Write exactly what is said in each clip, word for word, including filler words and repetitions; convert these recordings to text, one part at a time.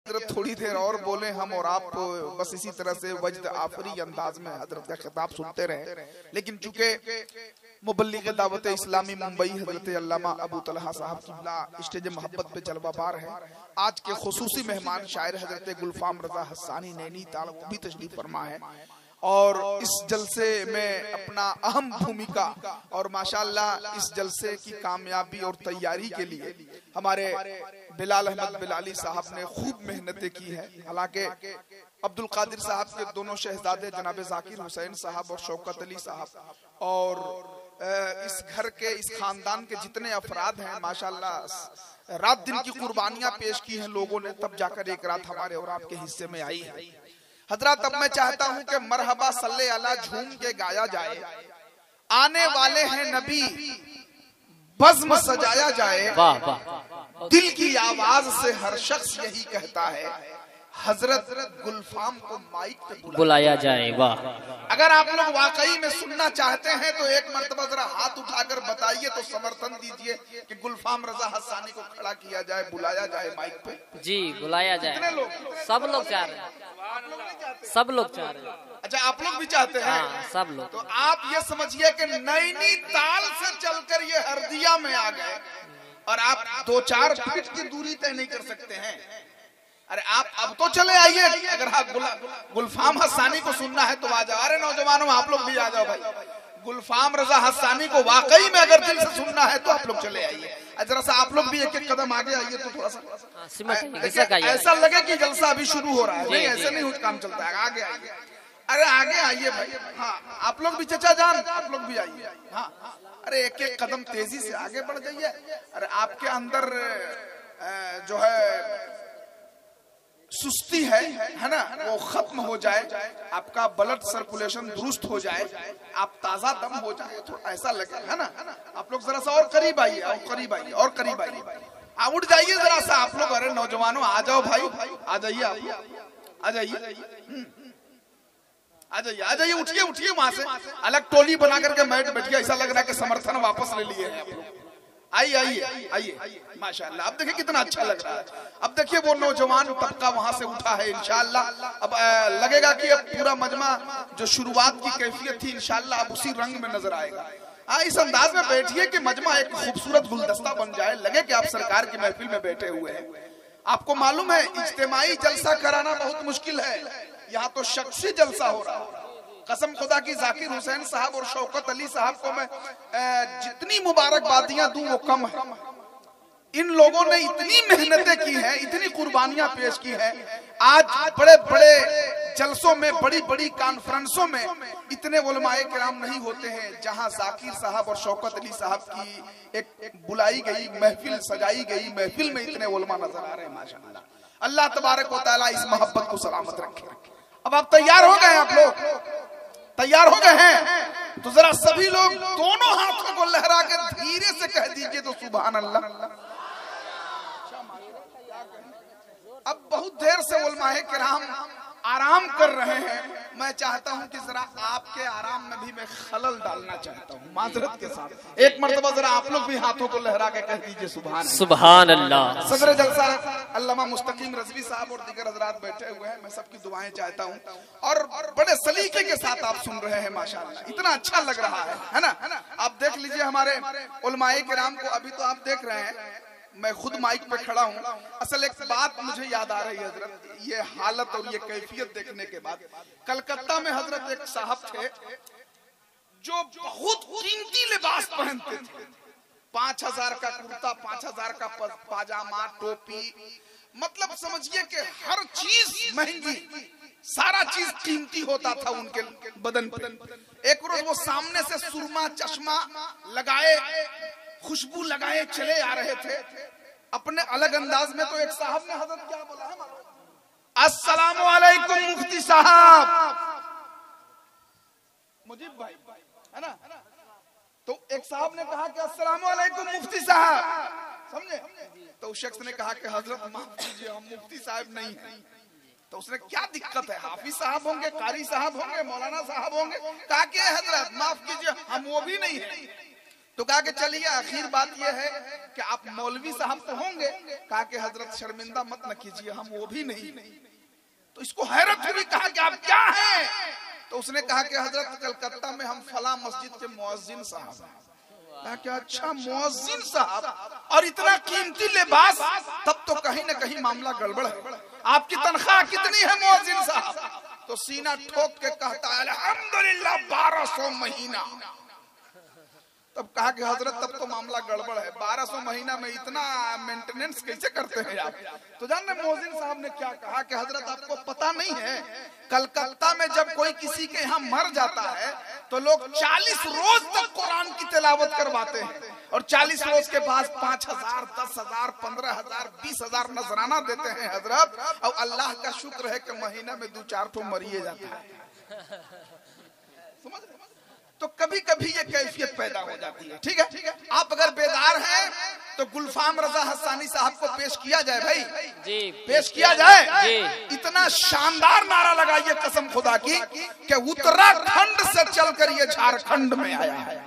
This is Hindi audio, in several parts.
थोड़ी देर और बोले हम और आप बस इसी तरह से वजद आफरी अंदाज में हजरत का खिताब सुनते रहे, लेकिन चूंकि मुबल्लिग दावत इस्लामी मुंबई हजरत अल्लामा अबू तलहा साहब किबला स्टेज मोहब्बत पे जलवा पार है। आज के खुसूसी मेहमान शायर हजरत गुलफाम रजा हस्सानी नैनीताल वो भी तशरीफ फरमा है और इस जलसे में अपना अहम भूमिका और माशाअल्लाह इस जलसे की कामयाबी और तैयारी के लिए हमारे बिलाल अहमद बिलाली साहब ने खूब मेहनतें की है। हालांकि अब्दुल कादिर साहब के दोनों शहजादे जनाब जाकिर हुसैन साहब और शौकत अली साहब और इस घर के इस खानदान के जितने अफराद हैं माशाअल्लाह रात दिन की कुर्बानियां पेश की हैं लोगों ने, तब जाकर एक रात हमारे और आपके हिस्से में आई है। हजरत अब मैं चाहता हूं कि मरहबा सल्ले अला झूम के गाया जाए, आने वाले हैं नबी बज़्म सजाया जाए, वाह वाह। दिल की आवाज से हर शख्स यही कहता है हजरत गुलफाम को माइक पे बुलाया जाए। वाह। अगर आप लोग वाकई में सुनना चाहते हैं तो एक मर्तबा जरा हाथ उठाकर बताइए तो समर्थन दीजिए कि गुलफाम रजा हस्सानी को खड़ा किया जाए, बुलाया जाए माइक पे। जी बुलाया जाए। कितने लोग? सब लोग चाह रहे हैं, सब लोग चाह रहे हैं। अच्छा आप लोग भी चाहते हैं? हाँ, सब लोग। तो आप ये समझिए कि नैनीताल से चलकर ये हरदिया में आ गए और आप दो चार फीट की दूरी तय नहीं कर सकते हैं। अरे आप अब तो चले आइए, अगर आप गुलफाम हस्सानी को सुनना है तो आ जाओ। अरे नौजवानों आप लोग भी आ जाओ भाई, गुलफाम रजा हस्सानी को वाकई में अगर दिल से सुनना है तो आप लोग चले आइए। जरा सा आप लोग भी एक एक कदम आगे आइए तो थोड़ा सा ऐसा लगे कि जलसा अभी शुरू हो रहा है। नहीं ऐसे नहीं काम चलता है, आगे आइए। अरे आगे आइए भाई। हाँ आप लोग भी चचा जान आप लोग भी आइए। हाँ अरे एक एक कदम तेजी से आगे बढ़ जाइए। अरे आपके अंदर जो है सुस्ती है है ना वो खत्म हो जाए, आपका ब्लड सर्कुलेशन दुरुस्त हो जाए, आप ताजा दम हो जाए, थोड़ा ऐसा लगे है ना। आप लोग जरा सा और करीब आइए, और करीब आइए, और करीब आइए, आ उठ जाइए जरा सा आप लोग। अरे नौजवानों आ जाओ भाई, आ जाइए, आ जाइए, आ जाइए, आ जाइए, उठिए उठिए वहां से। अलग टोली बना करके बैठ बैठिए, ऐसा लग रहा है कि समर्थन वापस ले लिए हैं आप लोग। आइए आइए आइए माशाल्लाह। अब देखिए कितना अच्छा लग रहा है। अब देखिए वो नौजवान तबका वहां से उठा है इंशाल्लाह। अब लगेगा कि अब पूरा मजमा जो शुरुआत की कैफियत थी इंशाल्लाह अब उसी रंग में नजर आएगा। हाँ इस अंदाज में बैठिए कि मजमा एक खूबसूरत गुलदस्ता बन जाए, लगे कि आप सरकार की महफिल में बैठे हुए हैं। आपको मालूम है इज्तिमाई जलसा कराना बहुत मुश्किल है, यहाँ तो शख्सी जलसा हो रहा है। कसम खुदा की जाकिर हुसैन साहब और शौकत अली साहब को मैं जितनी मुबारकबादियां दूं वो कम है। इन लोगों ने इतनी मेहनतें की हैं, इतनी कुर्बानियां पेश की हैं। आज बड़े बड़े जलसों में, बड़ी बड़ी कॉन्फ्रेंसों में इतने उलमाए किराम नहीं होते हैं जहां जाकिर साहब और शौकत अली साहब की एक बुलाई गई महफिल, सजाई गई महफिल में इतने उलमा नजर आ रहे हैं माशाअल्लाह। अल्लाह तबारक व तआला इस मोहब्बत को सलामत रखे। अब आप तैयार हो गए? आप लोग तैयार हो गए हैं? तो जरा सभी लोग दोनों हाथों को लहरा कर धीरे से कह दीजिए तो सुभान अल्लाह। अब बहुत देर से उलमाए किराम आराम कर रहे हैं, मैं चाहता हूं कि जरा आपके आराम में भी मैं खलल डालना चाहता हूं माजरत के साथ। एक मर्तबा जरा आप लोग भी हाथों को लहरा के कह दीजिए सुभान सुभान अल्लाह। सदर जलसा अल्लामा मुस्तकीम रजवी साहब और दीगर हजरात बैठे हुए हैं, मैं सबकी दुआएं चाहता हूं और बड़े सलीके के साथ आप सुन रहे हैं माशाअल्लाह, इतना अच्छा लग रहा है है ना। आप देख लीजिए हमारे उलमाए किराम को, अभी तो आप देख रहे हैं मैं खुद माइक पे खड़ा हूँ। असल एक बात मुझे याद आ रही है हजरत, ये हालत और ये कैफियत देखने के बाद। कलकत्ता में हजरत एक साहब थे जो बहुत कीमती लिबास पहनते थे, पांच हजार का कुर्ता, पांच हजार का पाजामा, टोपी, मतलब समझिए कि हर चीज महंगी, सारा चीज कीमती होता था उनके बदन पर। एक रोज वो सामने से सुरमा चश्मा लगाए, खुशबू लगाए चले आ रहे थे अपने अलग अंदाज में। तो एक साहब ने हजरत क्या बोला है मालूम? अस्सलामु अलैकुम मुफ्ती साहब, मुजीब भाई है ना। तो एक साहब ने कहा कि अस्सलामु अलैकुम मुफ्ती साहब, समझे? तो उस शख्स ने कहा कि हजरत माफ कीजिए हम मुफ्ती साहब नहीं हैं। तो उसने क्या दिक्कत है, हाफिज साहब होंगे, कारी साहब होंगे, मौलाना साहब होंगे। कहा कि हजरत माफ कीजिए हम वो भी नहीं है। तो कहा कि चलिए आखिर बात यह है कि आप मौलवी साहब तो होंगे। कहा कि हजरत शर्मिंदा मत न कीजिए, हम वो भी नहीं। तो इसको हैरत हुई, कहा कि आप क्या हैं? तो उसने कहा कि हजरत कलकत्ता में हम फला मस्जिद के मुअज्जिन साहब हैं। कहा कि अच्छा मुअज्जिन साहब और इतना कीमती लिबास, तब तो कहीं ना कहीं मामला गड़बड़ है। आपकी तनख्वाह कितनी है मुअज्जिन साहब? तो सीना ठोक के कहता है अल्हम्दुलिल्लाह बारह सौ महीना। तब कहा कि हजरत तब तो मामला गड़बड़ है, बारह सौ महीना में इतना मेंटेनेंस कैसे करते हैं आप? तो जान रहे मोहसिन साहब ने क्या कहा कि हजरत आपको पता नहीं है, कलकत्ता में जब कोई किसी के यहाँ मर जाता है तो लोग चालीस रोज तक कुरान की तिलावत करवाते हैं और चालीस रोज के बाद पांच हजार दस हजार पंद्रह हजार बीस हजार नजराना देते हैं हजरत। और अल्लाह का शुक्र है कि महीना में दो चार ठो मरिए जाता है। समझ रहे? तो कभी कभी ये कैफियत पैदा हो जाती है। ठीक है, आप अगर बेदार हैं तो गुलफाम रजा हस्सानी साहब को पेश किया जाए भाई जी, पेश किया जाए जी। इतना शानदार नारा लगाइए कसम खुदा की कि उत्तराखंड से चलकर ये झारखंड में आया है,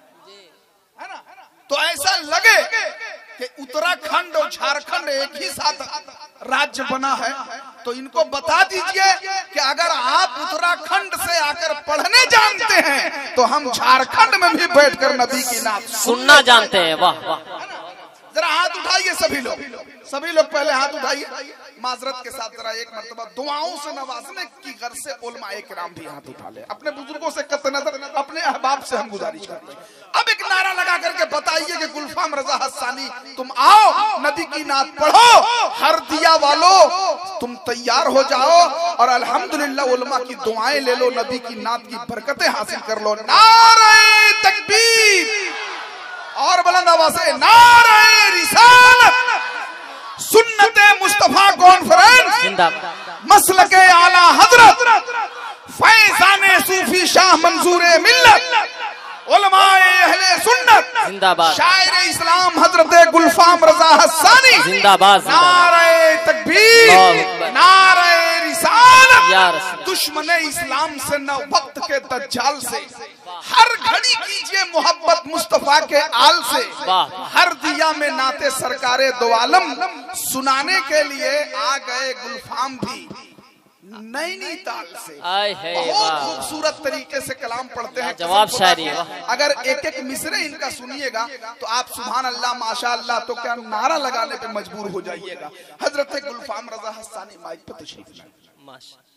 है ना? तो ऐसा लगे कि उत्तराखंड और झारखंड एक ही साथ राज्य बना है। तो इनको बता दीजिए कि अगर आप उत्तराखंड से आकर पढ़ने जानते हैं तो हम झारखंड में भी बैठकर नबी की नात सुनना जानते हैं। वाह वाह, जरा हाथ उठाइए सभी लोग, सभी लोग पहले हाथ उठाइए माजरत के साथ। जरा एक मर्तबा दुआओं से नवाजने की गर्ज से उलमाए किराम भी हाथ उठा ले। अपने बुजुर्गों से कत नजर, अपने अहबाब से हम गुजारिश करते हैं। अब एक नारा लगा करके बताइए कि गुलफाम रजा हस्सानी तुम आओ, नबी की नात पढ़ो, हर दिया वालों तुम तैयार हो जाओ और अल्हम्दुलिल्लाह उलमा की दुआएं ले लो, नबी की नात की बरकतें हासिल कर लो। नारे तकबीर और बुलंद आवाज से नारे रिसालत, सुन्नते मुस्तफा कॉन्फ्रेंस जिंदाबाद, मसलके आला हजरत, फैजाने सूफी शाह मंसूरे मिल्लत, उलमाए अहले सुन्नत जिंदाबाद, शायर इस्लाम हजरत गुलफाम रजा हस्सानी जिंदाबाद, नारे तकबीर, नारे रिसालत। या रसूल, दुश्मने इस्लाम से न वक्त के दज्जाल से, हर घड़ी कीजिए मोहब्बत मुस्तफा के आल से। हर दिया में नाते सरकारे दो आलम सुनाने के लिए आ गए गुलफाम भी नैनीताल से। आए है बहुत खूबसूरत तरीके से कलाम पढ़ते हैं, जवाब शायरी। अगर एक एक मिसरे इनका सुनिएगा तो आप सुभान अल्लाह माशा अल्लाह तो क्या नारा लगाने पे मजबूर हो जाइएगा। हजरत गुलफाम रजा हस्सानी माइक पर तशरीफ लाए। माशा